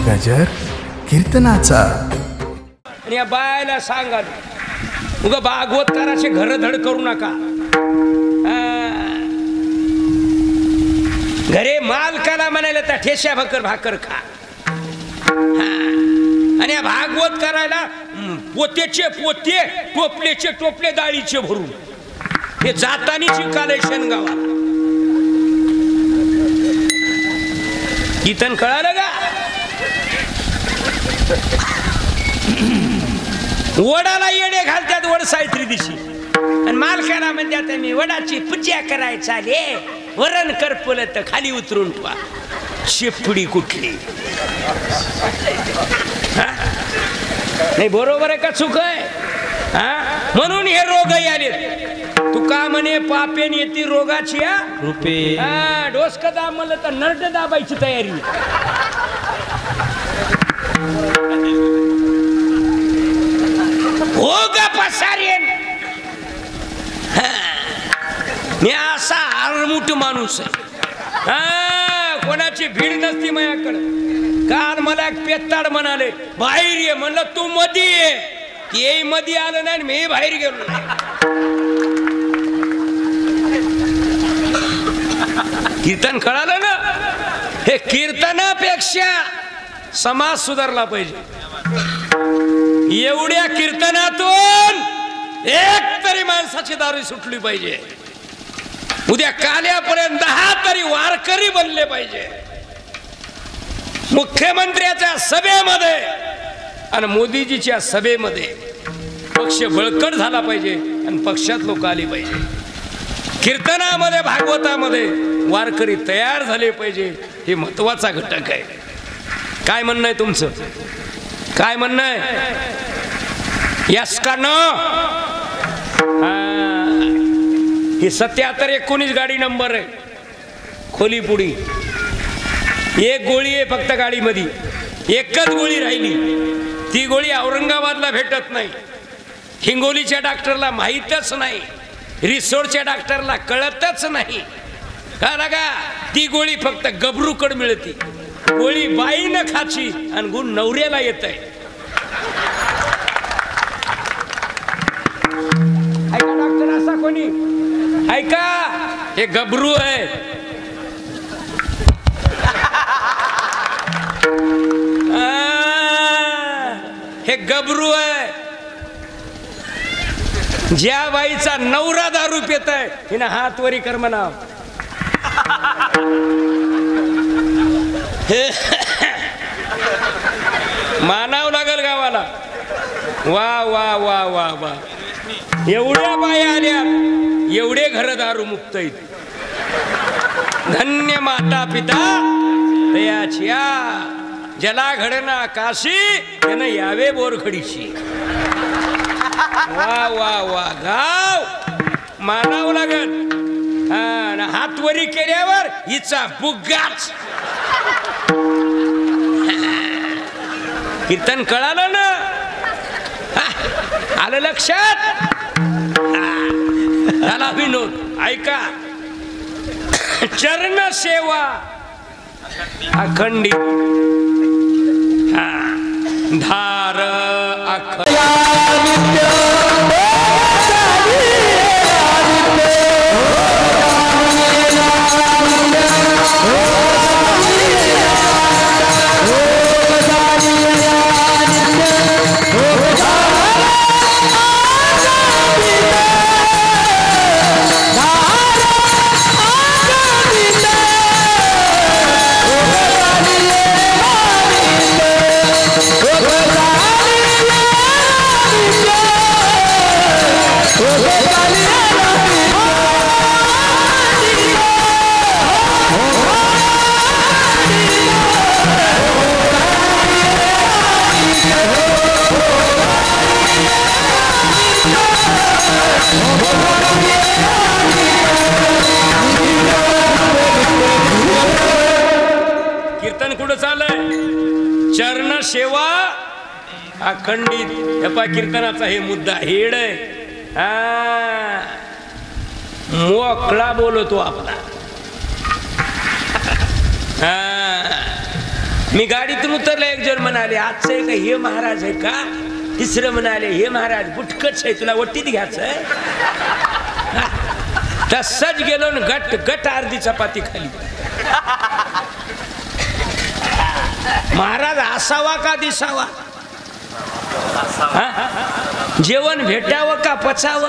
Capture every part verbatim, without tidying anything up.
गजर कीर्तनाचा. आणि या बायला सांगा उगा भागवतकाराचे घर धड करू नका. घरे मालकाला म्हणायला तर ठेस्या भाकर भाकर खा. आणि या भागवत करायला पोतेचे पोते टोपलेचे टोपले डाळीचे भरून हे जातानी शिकाले शेनगावाला. कीर्तन कळालं का? वडाला येडे घालतात वड सावित्री दिवशी आणि मालकाला म्हणतात मी वडाची पूजा करायचा रे वरण करपलं तर खाली उतरून ठेवा. शेपडी कुठली नाही बरोबर आहे का चूक आहे? हा म्हणून हे रोग आले. तुका म्हणे पापेन येती रोगाची रूपे. हा डोसक दाब म्हणलं तर नरड दाबायची तयारी. हो गा पसारेन. मी असा आरमुठ माणूस आहे. हा कोणाची भीड नसती माझ्याकडे. काल मला एक पेत्ताड म्हणाले बाहेर ये. म्हणलं तू मध्ये ये. ते मध्ये आलं नाही मी बाहेर गेलो नाही. कीर्तन कळालं ना? हे कीर्तनापेक्षा समाज सुधारला पाहिजे. एवढ्या कीर्तनातून एक तरी माणसाची दारू सुटली पाहिजे. उद्या काल्यापर्यंत दहा तरी वारकरी बनले पाहिजे. मुख्यमंत्र्याच्या सभेमध्ये आणि मोदीजीच्या सभेमध्ये पक्ष बळकट झाला पाहिजे आणि पक्षात लोक आली पाहिजे. कीर्तनामध्ये भागवतामध्ये वारकरी तयार झाले पाहिजे. हे महत्वाचा घटक आहे. काय म्हणणं आहे तुमचं? काय म्हणणं आहे? यस का नो? ही सत्याहत्तर एकोणीस गाडी नंबर आहे. खोली पुडी एक गोळी आहे फक्त गाडीमध्ये. एकच गोळी राहिली. ती गोळी औरंगाबादला भेटत नाही. हिंगोलीच्या डॉक्टरला माहीतच नाही. रिसोडच्या डॉक्टरला कळतच नाही. का लागा ती गोळी फक्त गबरूकड मिळते. गोळी बाईनं खाची आणि गुण नवऱ्याला येत आहे. ऐका डॉक्टर असा कोणी ऐका हे गबरू आहे. हे गबरू आहे. ज्या बाईचा नवरा दारू पित आहे हिनं हात वरी कर म्हणा. मानावं लागल गावाला. वा वा वा वा वा. एवढ्या बाया आल्या एवढे घर दारू मुक्त आहेत. धन्य माता पिता दयाचिया. जला घडना काशी त्यानं यावे बोरखडीशी. वा वा वा गाव मानावं लागल. हा हात वरी केल्यावर हिचा बुग्गाच. कीर्तन कळालं ना? आलं लक्षात? झाला विनोद. ऐका चरण सेवा अखंडित. हा धार अखंड. कीर्तन कुठं चाललंय? चरण सेवा अखंडित. या कीर्तनाचा हे मुद्दा हेड आहे. मोकळा बोलतो आपला. मी गाडीतून उतरला, एक जण म्हणाले आजचं आहे का हे महाराज आहे का, तिसरं म्हणाले हे महाराज बुटकच आहे, तुला वट्टीत घ्यायचंय. तसंच गेलो न गट गट अर्धी चपाती खाली. महाराज असावा का दिसावा, जेवण भेटावं का पचावं,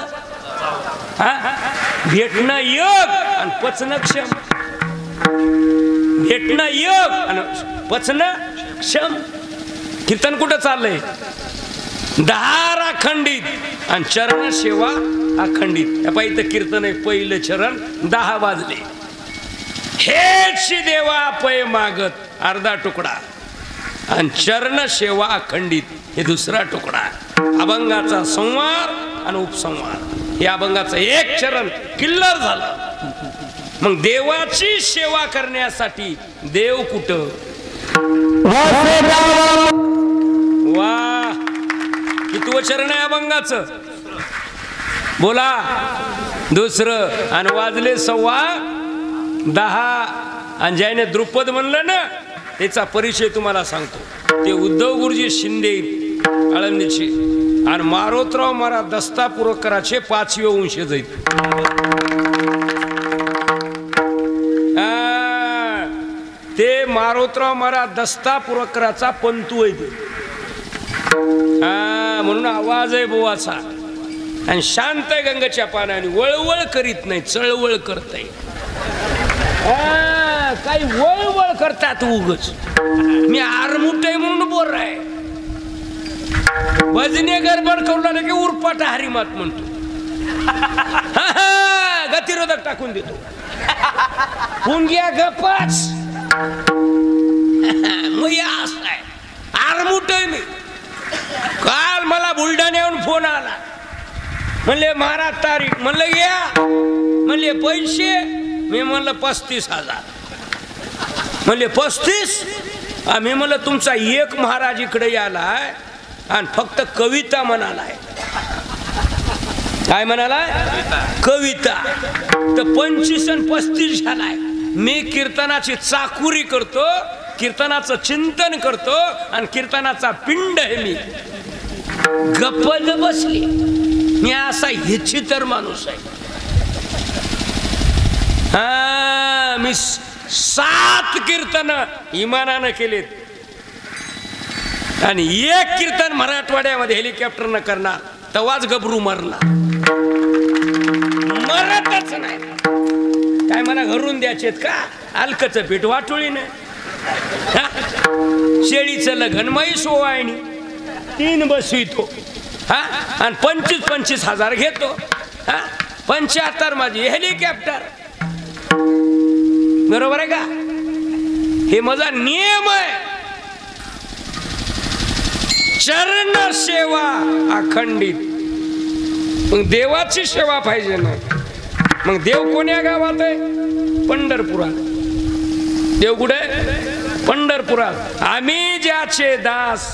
भेटणं योग आणि पचणं क्षम, भेटणं योग आणि पचणं क्षम. कीर्तन कुठं चाललंय, दहा अखंडित आणि चरण सेवा अखंडित. इथं कीर्तन आहे, पहिलं चरण दहा वाजले, हेच देवा पै मागत अर्धा तुकडा आणि चरण सेवा अखंडित हे दुसरा तुकडा. अभंगाचा संवार आणि उपसंवार, हे अभंगाचं एक चरण किल्लर झालं. मग देवाची सेवा करण्यासाठी देव कुठं, वा कितवं चरण आहे अभंगाचं, बोला दुसरं. आणि वाजले सव्वा दहा. आणि ज्याने द्रुपद म्हणलं ना त्याचा परिचय तुम्हाला सांगतो. ते उद्धव गुरुजी शिंदे आळंदीचे आणि मारोतराव महाराज दस्तापुरकराचे पाचवे वंशज आहेत. ते मारोतराव महाराज दस्तापुरकराचा पंतू आहे, हा म्हणून आवाज आहे बुवाचा. आणि शांत आहे गंगेच्या पाण्याने, वळवळ करीत नाही, चळवळ करताय. काही वळवळ करतात उगच. मी आरमुट आहे म्हणून बोल आहे, भजने गडबड करू लागले की उरपाटा हरिमात म्हणतो, गतिरोधक टाकून देतो, पुंग्या गपाच. मग असं आहे, आरमुट आहे मी. काल मला बुलढाण्याहून फोन आला, म्हणले महाराज तारीख, म्हणलं या, म्हणले पैसे, मी म्हणलं पस्तीस हजार. म्हणले पस्तीस, आम्ही म्हणलं तुमचा एक महाराज इकडे यालाय आणि फक्त कविता म्हणालाय. काय म्हणालाय, कविता. तर पंचवीस आणि पस्तीस झालाय. मी कीर्तनाची चाकुरी करतो, कीर्तनाचं चिंतन करतो आणि कीर्तनाचा पिंड आहे मी. गप्पल बसली, मी असा ह्याची तर माणूस आहे. हा मी सात कीर्तन इमानानं केलेत आणि एक कीर्तन मराठवाड्यामध्ये हेलिकॉप्टरनं करणार, तवाच गबरू मरणार, मरतच नाही. काय मला घरून द्यायचेत का, अलकचं पीठ वाटोळीने, शेळीचं लग्न म्हैस ओवाळणी, तीन बसवितो हा आणि पंचवीस पंचवीस हजार घेतो. हा पंच्याहत्तर माझी हेलिकॉप्टर, बरोबर आहे का, हे माझा नियम आहे. चरण सेवा अखंडित. मग देवाची सेवा पाहिजे ना. मग देव कोण्या गावात आहे, पंढरपुरात. देव कुठे, पंढरपुरात. आम्ही ज्याचे दास,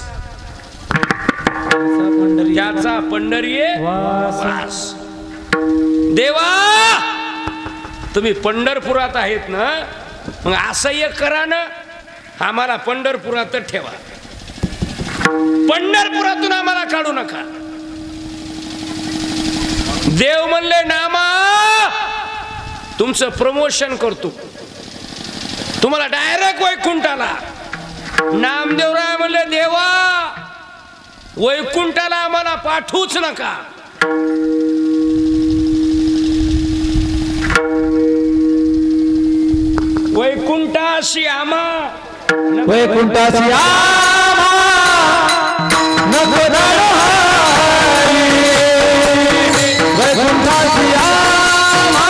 ज्याचा पंढरी वास. देवा तुम्ही पंढरपुरात आहेत ना, मग असं एक करा ना, आम्हाला पंढरपुरातच ठेवा, पंढरपुरातून आम्हाला काढू नका. देव म्हणले नामा तुमचं प्रमोशन करतो, तुम्हाला डायरेक्ट वैकुंठाला. नामदेवराय म्हणले देवा वैकुंठाला आम्हाला पाठवूच नका. वैकुंठाशी आमा, वैकुंठाशी आमा नको दारू हारी, वैकुंठाशी आमा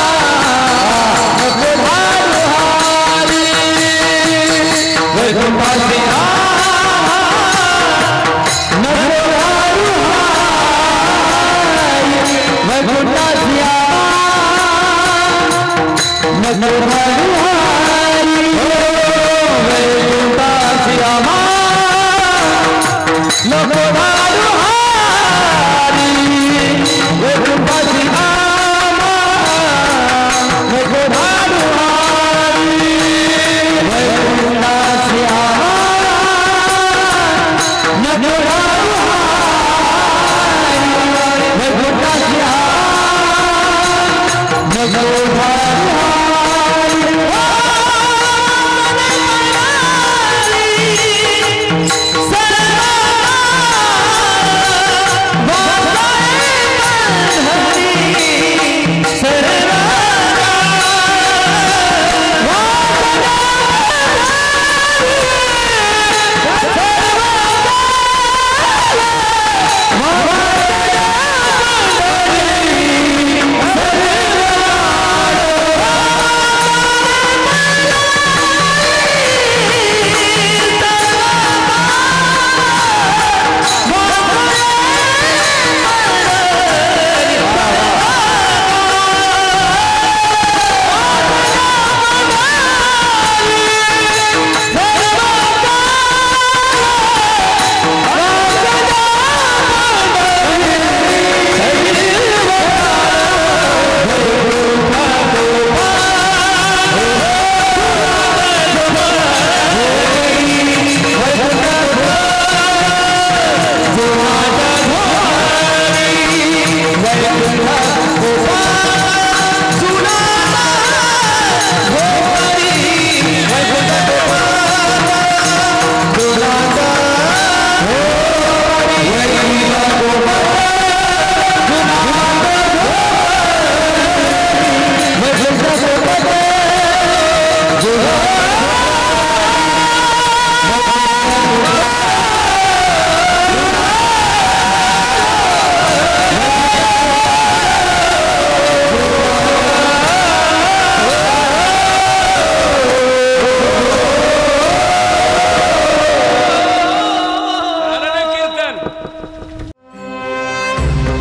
नको दारू हारी, वैकुंठाशी आमा नको दारू हारी, वैकुंठाशी आमा नको दारू हारी. नको दारू हारी, वैकुंठाशी आमा नको दारू हारी, वैकुंठाशी आमा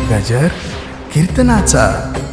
गजर कीर्तनाचा.